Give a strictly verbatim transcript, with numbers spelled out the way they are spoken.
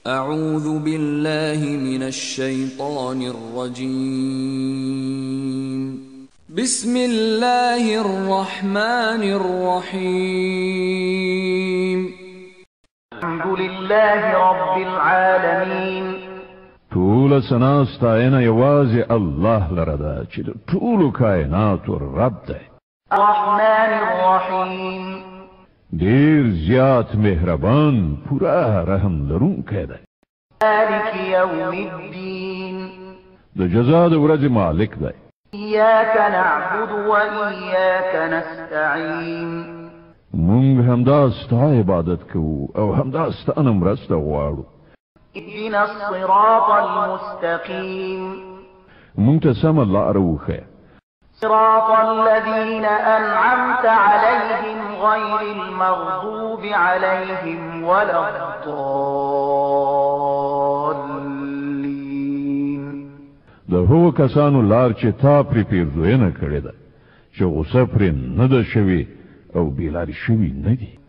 أعوذ بالله من الشيطان الرجيم. بسم الله الرحمن الرحيم. الحمد لله رب العالمين. طول سنا ستاینه یوازې الله لره ده چې د ټولو کائناتو رب دی. الرحمن الرحیم. ډیر زیات مهربان پورا رحم لرونکی دی. مالک یوم الدین. د جزا د ورځې مالک دی. ایاک نعبد و ایاک نستعین. مونږ همدا ستا عبادت کوو او همدا ستا نه مرسته غواړو. اهدنا الصراط المستقیم. مونږ ته سمه لاره وښیه. صراط الذين أنعمت عليهم غير المغضوب عليهم ولا الضالين. د هغو کسانو لار چې تا پرې پیرزوینه کړې ده چې غصه پرې نه ده شوې او بېلارې شوي نه دي.